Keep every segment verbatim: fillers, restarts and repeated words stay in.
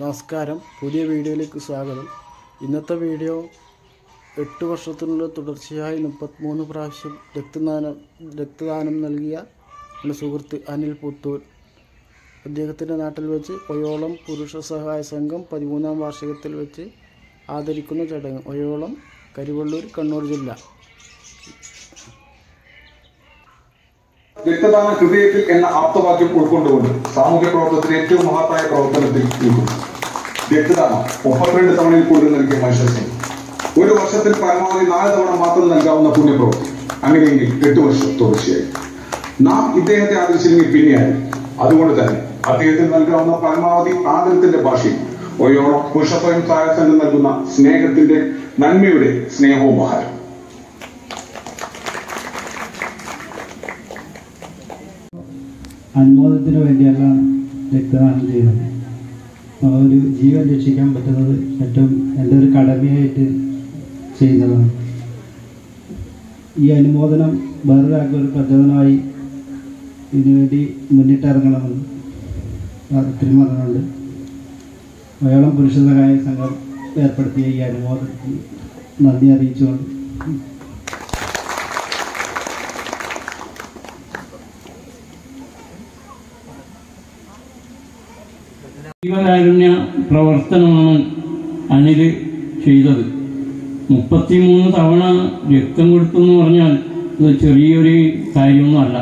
നമസ്കാരം, പുതിയ വീഡിയോയിലേക്ക് സ്വാഗതം. ഇന്നത്തെ വീഡിയോ എട്ട് വർഷത്തിനുള്ളിൽ തുടർച്ചയായി മുപ്പത്തിമൂന്ന് പ്രാവശ്യം രക്തദാനം രക്തദാനം നൽകിയ എൻ്റെ സുഹൃത്ത് അനിൽ പുത്തൂർ അദ്ദേഹത്തിൻ്റെ നാട്ടിൽ വെച്ച് ഒയോളം പുരുഷ സഹായ സംഘം പതിമൂന്നാം വാർഷികത്തിൽ വെച്ച് ആദരിക്കുന്ന ചടങ്ങ്. ഒയോളം, കരിവള്ളൂർ, കണ്ണൂർ ജില്ല. രക്തദാന ഹൃദയത്തിൽ എന്ന ആപ്തവാക്യം ഉൾക്കൊണ്ടുകൊണ്ട് സാമൂഹ്യ പ്രവർത്തനത്തിൽ ഏറ്റവും മഹത്തായ പ്രവർത്തനത്തിൽ നിൽക്കുന്നു. രക്തദാനം മുപ്പത്തിരണ്ട് തവണയിൽ കൂടുതൽ നൽകിയ മനുഷ്യർക്ക് ഒരു വർഷത്തിൽ പരമാവധി നാല് തവണ മാത്രം നൽകാവുന്ന പുണ്യപ്രവൃത്തി. അങ്ങനെയെങ്കിൽ എട്ട് വർഷം തുടർച്ചയായി നാം ഇദ്ദേഹത്തെ ആദരിച്ചില്ലെങ്കിൽ പിന്നെയായി. അതുകൊണ്ട് തന്നെ അദ്ദേഹത്തിന് നൽകാവുന്ന പരമാവധി ആദരത്തിന്റെ ഭാഷയിൽ ഒയോളം പുരുഷ സ്വയം സഹായ സംഘം നൽകുന്ന സ്നേഹത്തിന്റെ നന്മയുടെ സ്നേഹോപഹാരം. അനുമോദനത്തിന് വേണ്ടിയല്ല രക്തദാനം ചെയ്യുന്നത്. ഒരു ജീവൻ രക്ഷിക്കാൻ പറ്റുന്നത് ഏറ്റവും എൻ്റെ ഒരു കടമയായിട്ട് ചെയ്യുന്നതാണ്. ഈ അനുമോദനം വേറൊരാൾക്ക് ഒരു പ്രചോദനമായി ഇതിനുവേണ്ടി മുന്നിട്ടിറങ്ങണമെന്ന് ഒത്തിരി പറഞ്ഞുകൊണ്ട് ഒയോളം പുരുഷ സഹായ സംഘം ഏർപ്പെടുത്തിയ ഈ അനുമോദനത്തിന് നന്ദി അറിയിച്ചുകൊണ്ട് ജീവകാരുണ്യ പ്രവർത്തനമാണ് അനിൽ ചെയ്തത്. മുപ്പത്തിമൂന്ന് തവണ രക്തം കൊടുത്തു എന്ന് പറഞ്ഞാൽ ഇത് ചെറിയൊരു കാര്യമൊന്നുമല്ല.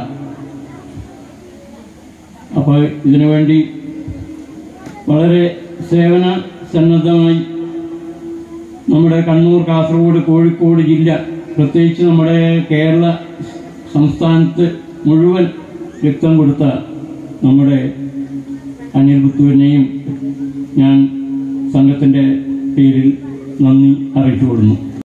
അപ്പോൾ ഇതിനുവേണ്ടി വളരെ സേവന സന്നദ്ധമായി നമ്മുടെ കണ്ണൂർ, കാസർഗോഡ്, കോഴിക്കോട് ജില്ല, പ്രത്യേകിച്ച് നമ്മുടെ കേരള സംസ്ഥാനത്ത് മുഴുവൻ രക്തം കൊടുത്ത നമ്മുടെ അനിൽ പുത്തൂരിനെയും ഞാൻ സംഘത്തിൻ്റെ പേരിൽ നന്ദി അറിയിച്ചു കൊടുക്കുന്നു.